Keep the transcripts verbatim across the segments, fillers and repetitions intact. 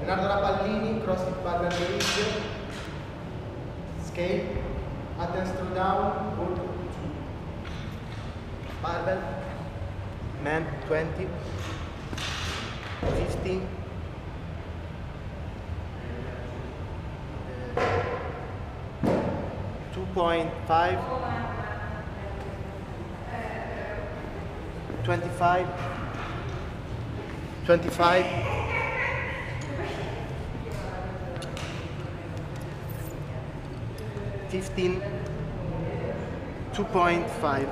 Leonardo Rapallini, CrossFit Partner League, Scale, Athens throwdown, W O D two. Barbell, man twenty, fifteen, two point five, twenty-five, twenty-five, fifteen, two point five.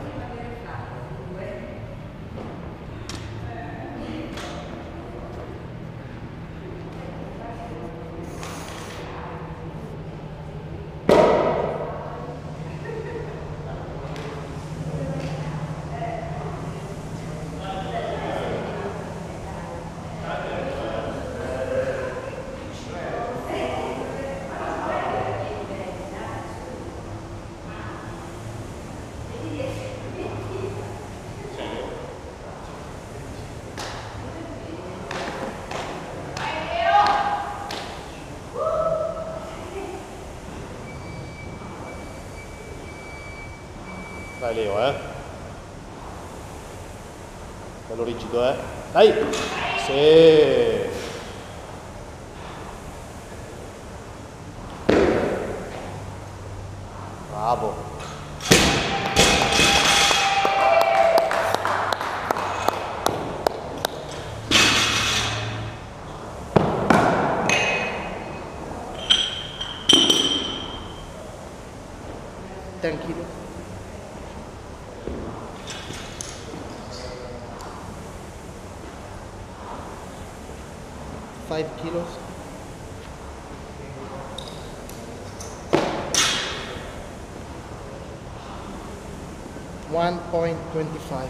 Dai Leo, eh. Bello rigido, eh. Dai! Sì! Bravo! ten kilos. five kilos. one point two five.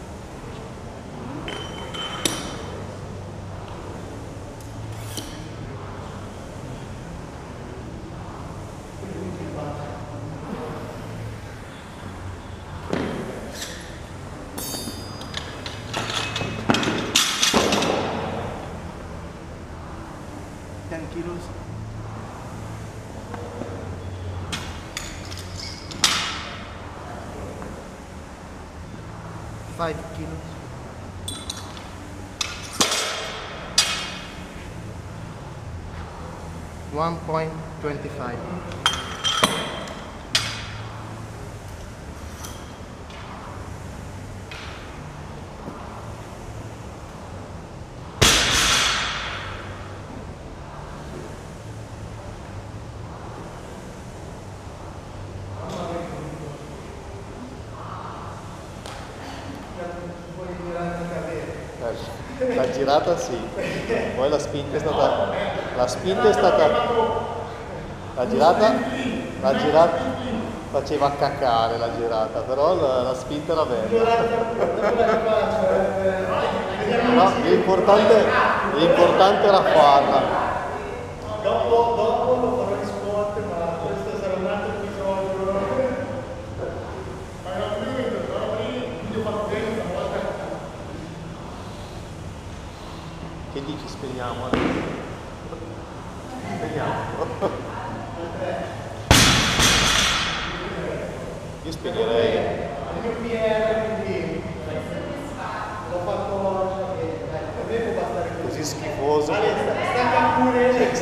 ten kilos. five kilos. one point two five. La girata sì, poi la spinta è stata, la spinta è stata, la girata, la girata faceva cacare la girata, però la, la spinta era bella. No, l'importante, l'importante era farla. Dopo, dopo lo farò in sport, ma questo sarà un altro episodio. Ma era prima, però prima, video fatto bene una volta. Che dici, spegniamo? Spegniamo. Io spegnerei. Il mio P R, quindi l'ho fatto, a me può bastare così. Così schifoso. Vale, sta pure.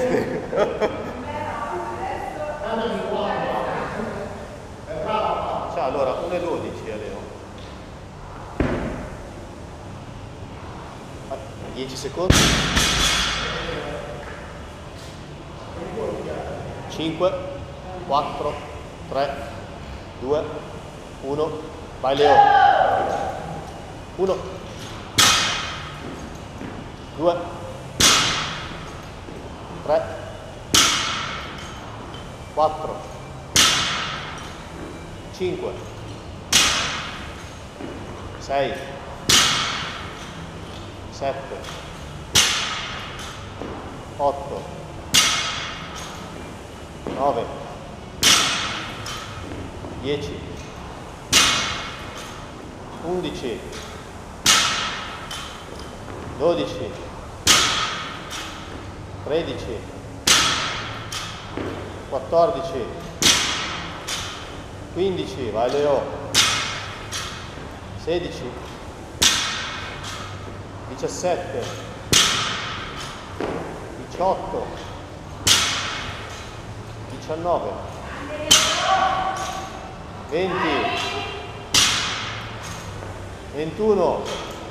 Cioè, allora, uno e dodici, Leo. dieci secondi. cinque, quattro, tre, due, uno. Vai Leo. uno, due, tre, quattro, cinque, sei, sette, otto, nove, dieci, undici, dodici, tredici, quattordici, quindici, vai Leo, sedici, diciassette, diciotto, diciannove, venti, ventuno,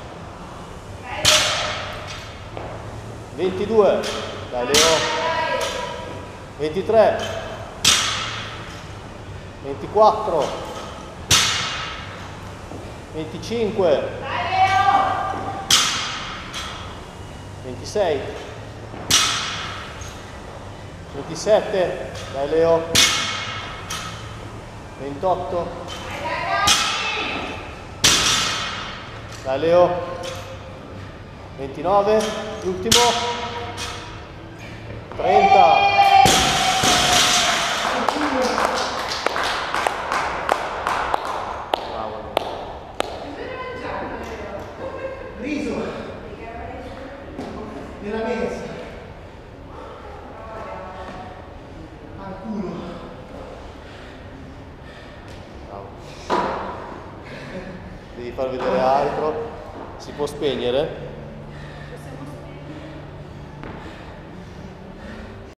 ventidue, dai Leo, ventitré, ventiquattro, venticinque, ventisei, ventisette, dai Leo, ventotto, dai Leo, ventinove, l'ultimo, trenta, riso nella mesa al culo. Devi far vedere altro, si può spegnere?